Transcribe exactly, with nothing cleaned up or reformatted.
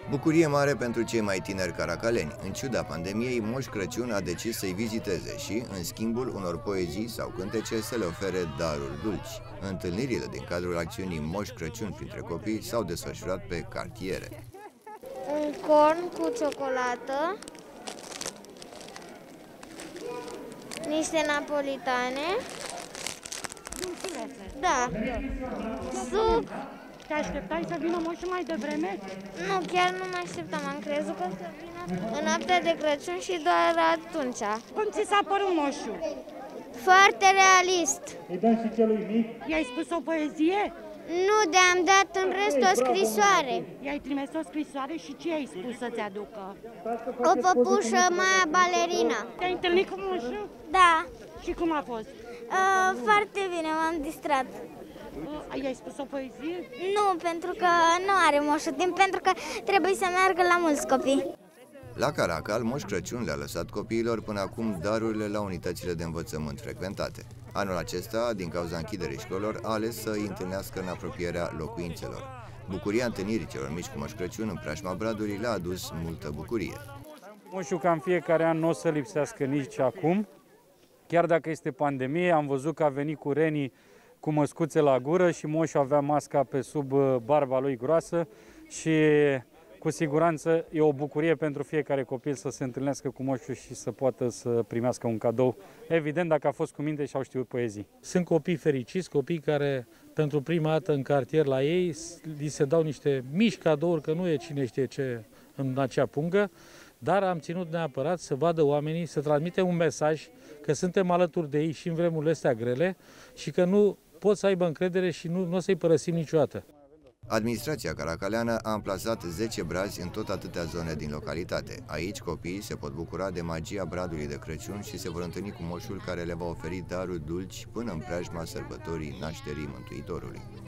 Bucurie mare pentru cei mai tineri caracaleni. În ciuda pandemiei, Moș Crăciun a decis să-i viziteze și, în schimbul unor poezii sau cântece, să le ofere daruri dulci. Întâlnirile din cadrul acțiunii Moș Crăciun printre copii s-au desfășurat pe cartiere. Un corn cu ciocolată, niște napolitane, da, suc. Te așteptai să vină moșul mai devreme? Nu, chiar nu mă așteptam, am crezut că să vină în noaptea de Crăciun și doar atunci. Cum ți s-a părut moșul? Foarte realist. Îi dăm și celui mic. I-ai spus o poezie? Nu, de-am dat în rest o scrisoare. I-ai trimis o scrisoare și ce ai spus să-ți aducă? O păpușă mai balerină. Te-ai întâlnit cu moșul? Da. Și cum a fost? Uh, foarte bine, m-am distrat. Uh, I-ai spus o poezie? Nu, pentru că nu are moșul timp, pentru că trebuie să meargă la mulți copii. La Caracal, Moș Crăciun le-a lăsat copiilor până acum darurile la unitățile de învățământ frecventate. Anul acesta, din cauza închiderii școlilor, a ales să îi întâlnească în apropierea locuințelor. Bucuria întâlnirii celor mici cu Moș Crăciun în preajma Bradului le-a adus multă bucurie. Moșul ca în fiecare an nu o să lipsească nici acum. Chiar dacă este pandemie, am văzut că a venit cu renii cu măscuțe la gură și moșul avea masca pe sub barba lui groasă și cu siguranță e o bucurie pentru fiecare copil să se întâlnească cu moșul și să poată să primească un cadou, evident dacă a fost cu minte și au știut poezii. Sunt copii fericiți, copii care pentru prima dată în cartier la ei li se dau niște mici cadouri, că nu e cine știe ce în acea pungă, dar am ținut neapărat să vadă oamenii, să transmitem un mesaj că suntem alături de ei și în vremurile astea grele și că nu pot să aibă încredere și nu, nu o să-i părăsim niciodată. Administrația caracaleană a amplasat zece brazi în tot atâtea zone din localitate. Aici copiii se pot bucura de magia bradului de Crăciun și se vor întâlni cu moșul care le va oferi daruri dulci până în preajma sărbătorii nașterii Mântuitorului.